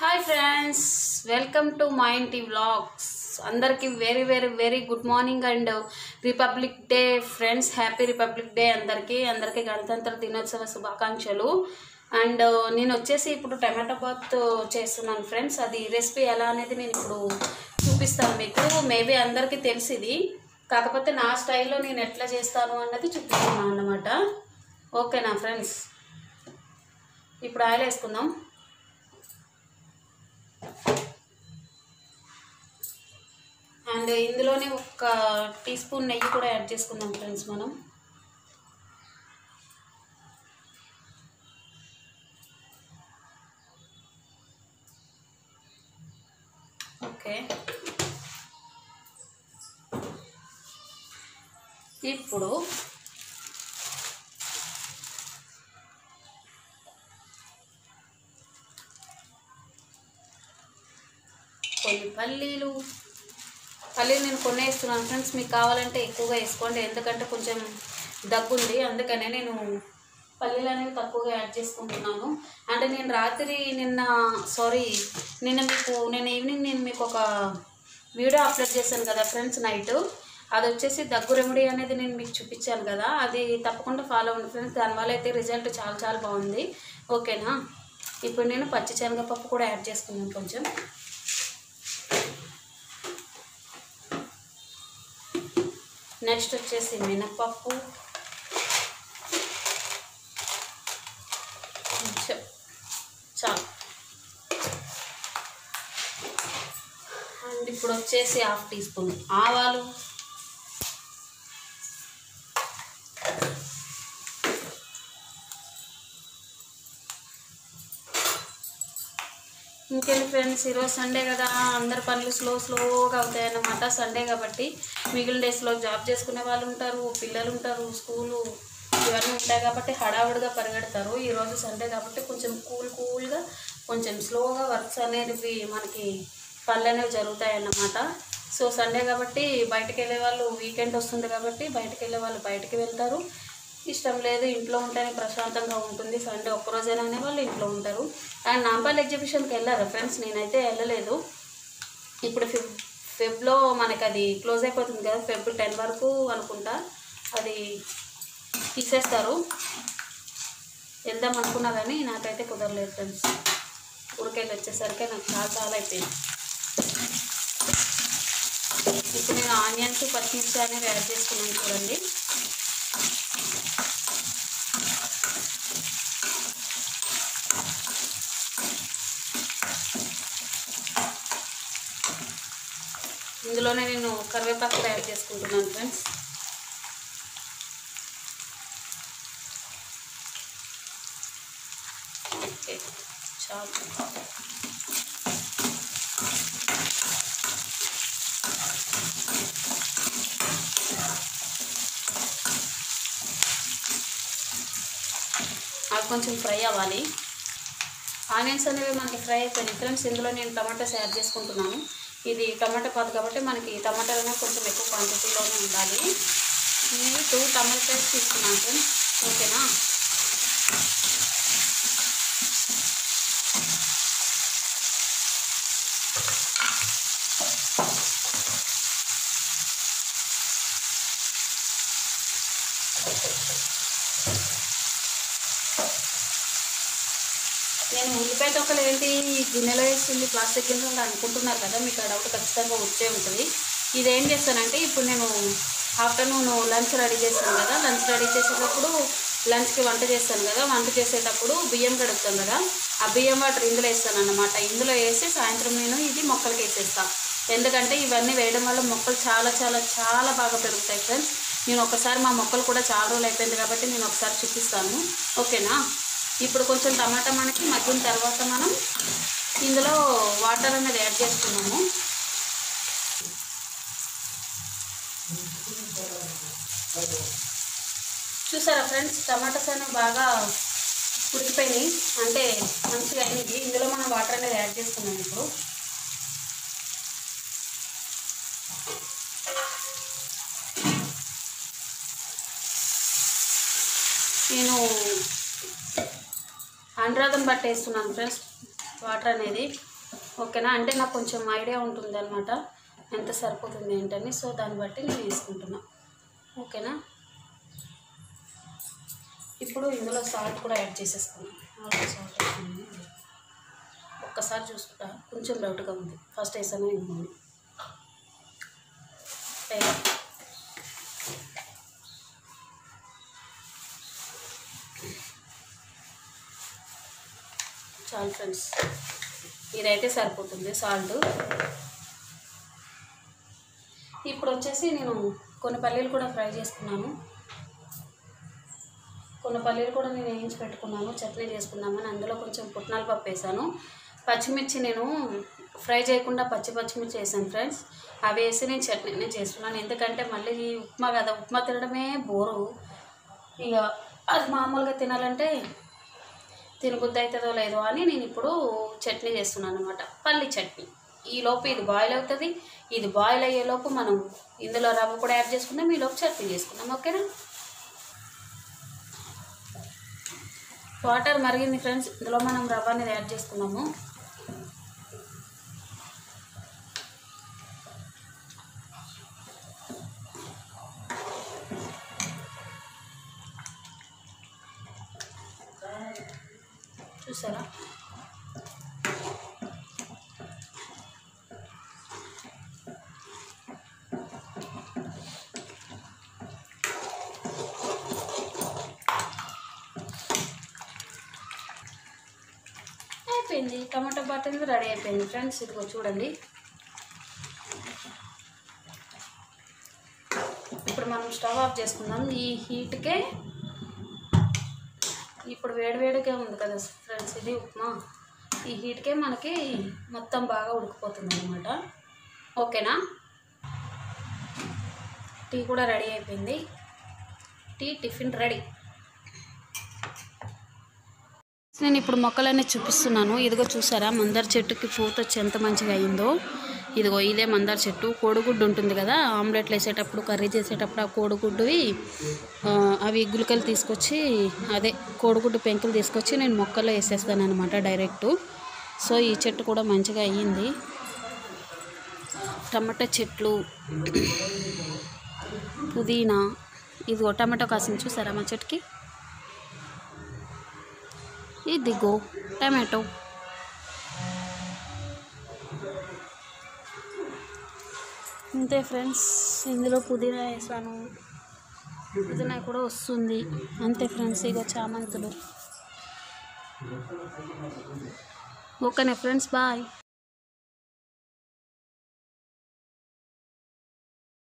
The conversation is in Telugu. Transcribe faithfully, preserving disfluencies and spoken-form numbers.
హాయ్ ఫ్రెండ్స్, వెల్కమ్ టు మా ఇంటి వ్లాగ్స్. అందరికీ very very very good morning and Republic Day friends. Happy Republic Day అందరికీ అందరికీ గణతంత్ర దినోత్సవ శుభాకాంక్షలు. అండ్ నేను వచ్చేసి ఇప్పుడు టమాటో బాత్ చేస్తున్నాను ఫ్రెండ్స్. అది రెసిపీ ఎలా అనేది నేను ఇప్పుడు చూపిస్తాను మీకు. మేబీ అందరికీ తెలిసింది, కాకపోతే నా స్టైల్లో నేను ఎట్లా చేస్తాను అన్నది చూపిస్తున్నాను అన్నమాట. ఓకేనా ఫ్రెండ్స్? ఇప్పుడు ఆయిల్ వేసుకుందాం. అండ్ ఇందులోనే ఒక టీ స్పూన్ నెయ్యి కూడా యాడ్ చేసుకుందాం ఫ్రెండ్స్ మనం. ఓకే, ఇప్పుడు కొన్ని పల్లీలు పల్లీలు నేను కొన్ని వేస్తున్నాను ఫ్రెండ్స్. మీకు కావాలంటే ఎక్కువగా వేసుకోండి, ఎందుకంటే కొంచెం దగ్గుంది, అందుకనే నేను పల్లీలు అనేవి తక్కువగా యాడ్ చేసుకుంటున్నాను. అంటే నేను రాత్రి నిన్న సారీ నిన్న మీకు నేను ఈవినింగ్ నేను మీకు ఒక వీడియో అప్లోడ్ చేశాను కదా ఫ్రెండ్స్, నైట్. అది వచ్చేసి దగ్గు రెమెడీ అనేది నేను మీకు చూపించాను కదా, అది తప్పకుండా ఫాలో అవ్వండి ఫ్రెండ్స్. దానివల్ల అయితే రిజల్ట్ చాలా చాలా బాగుంది. ఓకేనా? ఇప్పుడు నేను పచ్చి శనగపప్పు కూడా యాడ్ చేసుకున్నాను కొంచెం. నెక్స్ట్ వచ్చేసి మినపప్పు కొంచెం చాలు. అండ్ ఇప్పుడు వచ్చేసి హాఫ్ టీ స్పూన్ ఆవాలు, ఇంకేంటి ఫ్రెండ్స్, ఈరోజు సండే కదా, అందరు పనులు స్లో స్లోగా అవుతాయన్నమాట. సండే కాబట్టి మిగిలిన డేస్లో జాబ్ చేసుకునే వాళ్ళు ఉంటారు, పిల్లలు ఉంటారు, స్కూలు ఇవన్నీ ఉంటాయి కాబట్టి హడావుడిగా పరిగెడతారు. ఈరోజు సండే కాబట్టి కొంచెం కూల్ కూల్గా కొంచెం స్లోగా వర్క్స్ అనేవి మనకి పనులు అనేవి జరుగుతాయి అన్నమాట. సో సండే కాబట్టి బయటకు వెళ్ళే వాళ్ళు, వీకెండ్ వస్తుంది కాబట్టి బయటకు వెళ్ళే వాళ్ళు బయటకు వెళ్తారు. ఇష్టం లేదు ఇంట్లో ఉంటేనే ప్రశాంతంగా ఉంటుంది, సండే ఒక్కరోజైనా అనే వాళ్ళు ఇంట్లో ఉంటారు. అండ్ నాంపల్లి ఎగ్జిబిషన్కి వెళ్ళారా ఫ్రెండ్స్? నేనైతే వెళ్ళలేదు. ఇప్పుడు ఫిబ్ ఫెబ్లో మనకి అది క్లోజ్ అయిపోతుంది కదా, ఫెబ్ టెన్ వరకు అనుకుంటా అది తీసేస్తారు. వెళ్దాం అనుకున్నా కానీ నాకైతే కుదరలేదు ఫ్రెండ్స్. ఊరికెళ్ళి వచ్చేసరికి నాకు చాలా చాలా అయిపోయింది. ఇప్పుడు నేను ఆనియన్స్ పచ్చిమిర్చి అనేవి యాడ్ చేసుకున్నాను చూడండి. ఇందులోనే నేను కరివేపాకు కూడా యాడ్ చేసుకుంటున్నాను ఫ్రెండ్స్. ఓకే, చాలు. అది కొంచెం ఫ్రై అవ్వాలి. ఆనియన్స్ అనేవి మనకి ఫ్రై అయిపోయినాయి ఫ్రెండ్స్. ఇందులో నేను టమాటాస్ యాడ్ చేసుకుంటున్నాను. ఇది టమాటా పాదు కాబట్టి మనకి టమాటాలు అనేవి కొంచెం ఎక్కువ క్వాంటిటీలోనే ఉండాలి. నేను టూ టమాటాస్ తీసుకున్నాను ఫ్రెండ్స్. ఓకేనా? నేను ఉల్లిపాయ తొక్కలు ఏంటి గిన్నెలో వేస్తుంది ప్లాస్టిక్ గిన్నెలో అనుకుంటున్నారు కదా, మీకు ఆ డౌట్ ఖచ్చితంగా వచ్చే ఉంటుంది. ఇదేం చేస్తానంటే, ఇప్పుడు నేను ఆఫ్టర్నూన్ లంచ్ రెడీ చేస్తాను కదా, లంచ్ రెడీ చేసేటప్పుడు లంచ్కి వంట చేస్తాను కదా, వంట చేసేటప్పుడు బియ్యం కడుగుతాను కదా, ఆ బియ్యం వాటర్ ఇందులో వేస్తాను అన్నమాట. ఇందులో వేసి సాయంత్రం నేను ఇది మొక్కలకి వేసేస్తాను. ఎందుకంటే ఇవన్నీ వేయడం వల్ల మొక్కలు చాలా చాలా చాలా బాగా పెరుగుతాయి ఫ్రెండ్స్. నేను ఒకసారి మా మొక్కలు కూడా చాలా రోజులు అయిపోయింది కాబట్టి నేను ఒకసారి చూపిస్తాను. ఓకేనా? ఇప్పుడు కొంచెం టమాటా మనకి మగ్గిన తర్వాత మనం ఇందులో వాటర్ అనేది యాడ్ చేసుకున్నాము. చూసారా ఫ్రెండ్స్, టమాటాస్ అనేవి బాగా ఉడికిపోయినాయి, అంటే మంచిగా అయినవి. ఇందులో మనం వాటర్ అనేది యాడ్ చేసుకున్నాం. ఇప్పుడు నేను అనురాధం బట్టి వేస్తున్నాను ఫ్రెండ్స్ వాటర్ అనేది. ఓకేనా. అంటే నాకు కొంచెం ఐడియా ఉంటుంది అనమాట ఎంత సరిపోతుంది ఏంటని. సో దాన్ని బట్టి నేను వేసుకుంటున్నా. ఓకేనా. ఇప్పుడు ఇందులో సాల్ట్ కూడా యాడ్ చేసేసుకున్నాను. సాల్ట్ వేసుకున్నాను. ఒక్కసారి చూసుకుంటా, కొంచెం డౌట్గా ఉంది. ఫస్ట్ వేసాను ఇంకొంది. చాలు ఫ్రెండ్స్, ఇదైతే సరిపోతుంది సాల్ట్. ఇప్పుడు వచ్చేసి నేను కొన్ని పల్లీలు కూడా ఫ్రై చేసుకున్నాను. కొన్ని పల్లీలు కూడా నేను వేయించి పెట్టుకున్నాను, చట్నీ చేసుకుందామని. అందులో కొంచెం పుట్నాల పప్పు వేసాను. పచ్చిమిర్చి నేను ఫ్రై చేయకుండా పచ్చి పచ్చిమిర్చి వేసాను ఫ్రెండ్స్. అవి వేసి నేను చట్నీనే చేస్తున్నాను. ఎందుకంటే మళ్ళీ ఉప్మా కదా, ఉప్మా తినడమే బోరు. ఇక అది మామూలుగా తినాలంటే తినబుద్ధి అవుతుందో లేదో అని నేను ఇప్పుడు చట్నీ చేస్తున్నాను అనమాట, పల్లి చట్నీ. ఈలోపు ఇది బాయిల్ అవుతుంది. ఇది బాయిల్ అయ్యేలోపు మనం ఇందులో రవ్వ కూడా యాడ్ చేసుకుందాం, ఈలోపు చట్నీ చేసుకుందాం. ఓకేనా. వాటర్ మరిగింది ఫ్రెండ్స్, ఇందులో మనం రవ్వ అనేది యాడ్ చేసుకున్నాము. చూసారా, అయిపోయింది. టమాటో బాత్ అనేది రెడీ అయిపోయింది ఫ్రెండ్స్. ఇదిగో చూడండి. ఇప్పుడు మనం స్టవ్ ఆఫ్ చేసుకుందాం. ఈ హీట్కే, ఇప్పుడు వేడివేడిగా ఉంది కదా ఫ్రెండ్స్ ఇది ఉప్మా, ఈ హీట్కే మనకి మొత్తం బాగా ఉడికిపోతుంది అనమాట. ఓకేనా. టీ కూడా రెడీ అయిపోయింది. Tea tiffin ready. నేను ఇప్పుడు మొక్కలన్నీ చూపిస్తున్నాను. ఇదిగో చూసారా, మందార చెట్టుకి పూత వచ్చి ఎంత మంచిగా అయిందో. ఇదిగో ఇదే మందార చెట్టు. కోడిగుడ్డు ఉంటుంది కదా, ఆమ్లెట్లు వేసేటప్పుడు కర్రీ చేసేటప్పుడు ఆ కోడిగుడ్డువి అవి గులకలు తీసుకొచ్చి, అదే కోడిగుడ్డు పెంకులు తీసుకొచ్చి నేను మొక్కల్లో వేసేస్తాను అనమాట డైరెక్టు. సో ఈ చెట్టు కూడా మంచిగా అయ్యింది. టమాటా చెట్లు, పుదీనా, ఇదిగో టమాటో కాసింది చూసారా మా చెట్టుకి. ఇదిగో టమాటో. అంతే ఫ్రెండ్స్, ఇందులో పుదీనా వేసాను, పుదీనా కూడా వస్తుంది. అంతే ఫ్రెండ్స్. ఇగో చామంతులు. ఓకేనా ఫ్రెండ్స్, బాయ్.